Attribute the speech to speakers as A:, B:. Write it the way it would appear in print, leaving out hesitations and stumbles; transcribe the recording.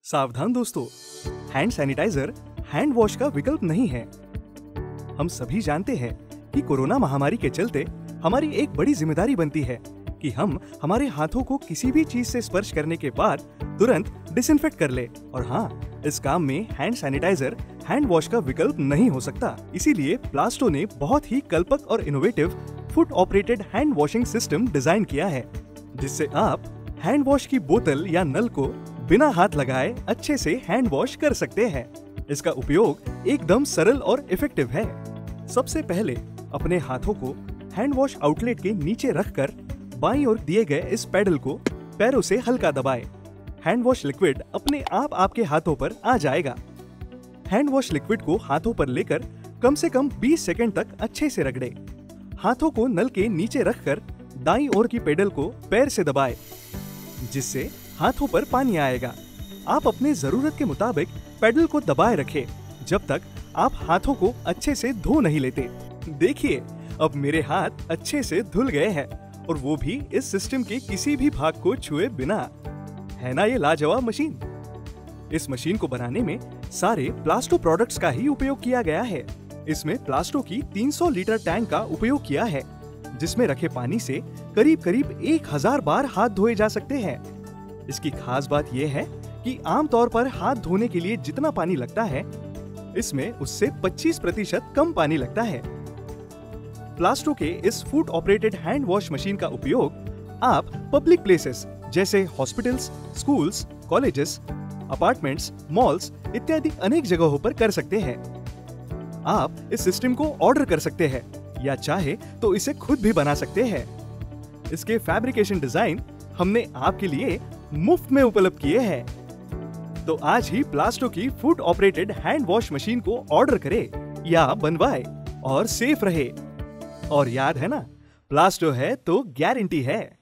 A: सावधान दोस्तों, hand sanitiser hand wash का विकल्प नहीं है। हम सभी जानते हैं कि कोरोना महामारी के चलते हमारी एक बड़ी जिम्मेदारी बनती है कि हम हमारे हाथों को किसी भी चीज से स्पर्श करने के बाद तुरंत डिसइंफेक्ट कर ले। और हाँ, इस काम में हैंड सैनिटाइजर हैंड वॉश का विकल्प नहीं हो सकता। इसीलिए प्लास्टो ने बहुत ही कल्पक और innovative foot operated hand washing system design किया है, जिससे आप हैंड वॉश की बोतल या नल को बिना हाथ लगाए अच्छे से हैंड वॉश कर सकते हैं। इसका उपयोग एकदम सरल और इफेक्टिव है। सबसे पहले अपने हाथों को हैंड वॉश आउटलेट के नीचे रखकर बाईं ओर दिए गए इस पैडल को पैरों से हल्का दबाएं। हैंड वॉश लिक्विड अपने आप आपके हाथों पर आ जाएगा। हैंड वॉश लिक्विड को हाथों पर लेकर कम से कम 20 सेकंड तक अच्छे से रगड़ें। हाथों को नल के नीचे रखकर दाईं ओर की पेडल को पैर से दबाएं, जिससे हाथों पर पानी आएगा। आप अपने जरूरत के मुताबिक पेडल को दबाए रखें जब तक आप हाथों को अच्छे से धो नहीं लेते। देखिए, अब मेरे हाथ अच्छे से धुल गए हैं और वो भी इस सिस्टम के किसी भी भाग को छुए बिना। है ना ये लाजवाब मशीन? इस मशीन को बनाने में सारे प्लास्टो प्रोडक्ट्स का ही उपयोग किया गया है। इसमें प्लास्टो की 300 लीटर टैंक का उपयोग किया है, जिसमें रखे पानी से करीब 1000 बार हाथ धोए जा सकते हैं। इसकी खास बात यह है कि आमतौर पर हाथ धोने के लिए जितना पानी लगता है, इसमें उससे 25% कम पानी लगता है। प्लास्टो के इस foot operated hand wash machine का उपयोग आप पब्लिक प्लेसेस जैसे hospitals, schools, colleges, apartments, malls इत्यादि अनेक जगहों पर कर सकते हैं। आप इस सिस्टम को ऑर्डर कर सकते हैं या चाहे तो इसे खुद भी बना सकते हैं। इसके फैब्रिकेशन डिजाइन हमने आपके लिए मुफ्त में उपलब्ध किए हैं। तो आज ही प्लास्टो की foot operated hand wash machine को ऑर्डर करें या बनवाए और सेफ रहे। और याद है ना, प्लास्टो है तो गारंटी है।